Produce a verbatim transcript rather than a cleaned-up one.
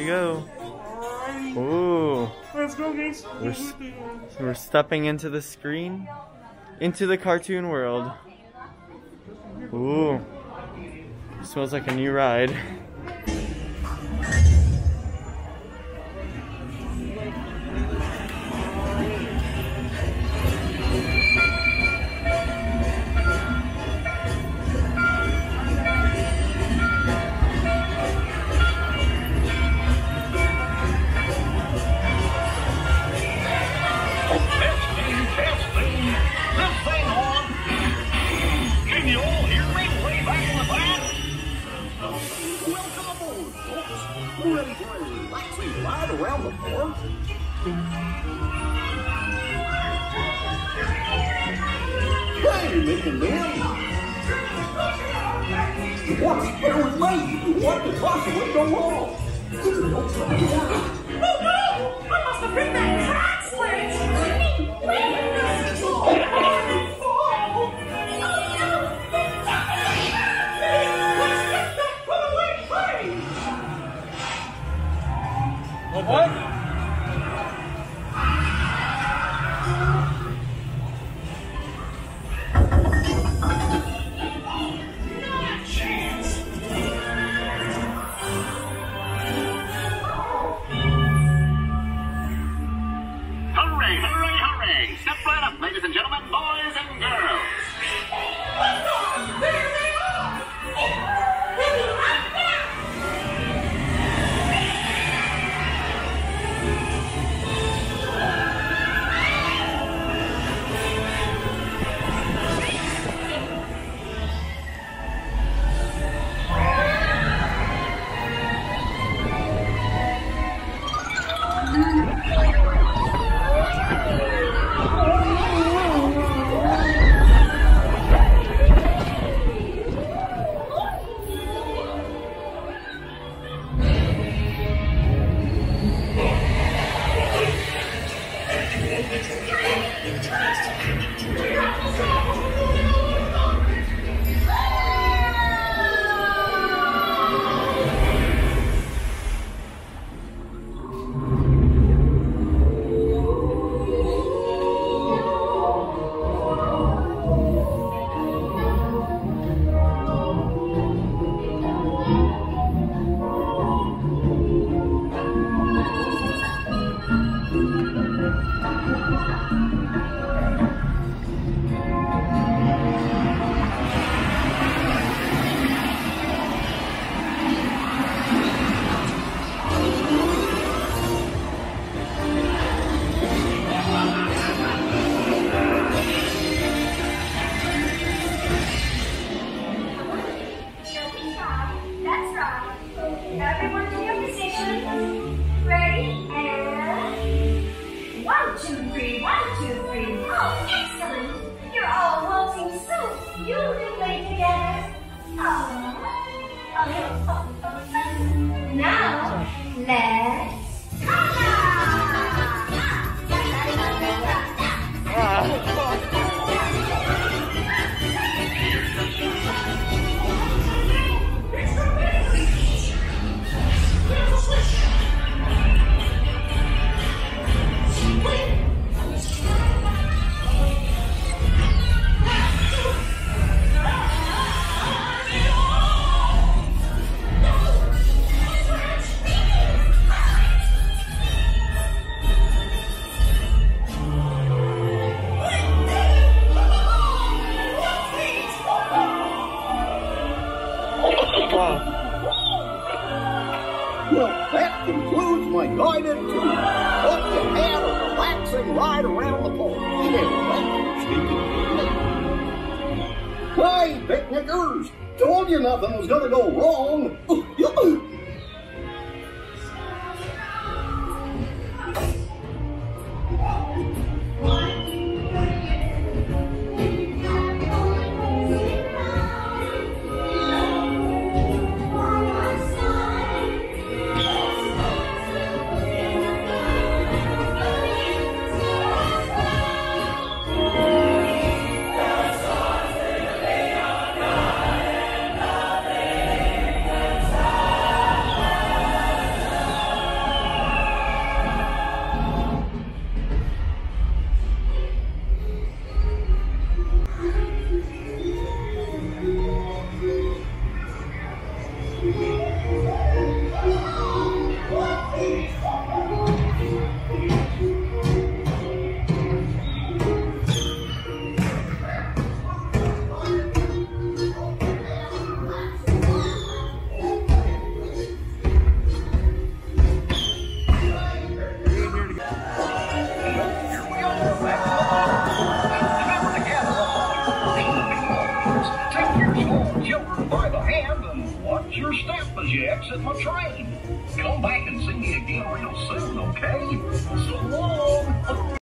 go. Ooh. Let's go, guys. We're, we're stepping into the screen, into the cartoon world. Ooh. Smells like a new ride. Ready for a relaxing ride around the park? Hey, Mick and Ben! What's there with me? What could possibly go wrong? Oh no! I must have been that track switch! Wait, What? Hooray, hooray, hooray! Step right up, ladies and gentlemen, boys and girls! there they are! Everyone to your positions. Ready? And one, two, three, one, two, three. Oh, excellent. You're all waltzing so beautifully together. Oh. Now, let's Well, that concludes my guided tour. Hope you had a relaxing ride around the park. Hey, picnickers! Told you nothing was gonna go wrong. my train. Come back and see me again real soon, okay? So long.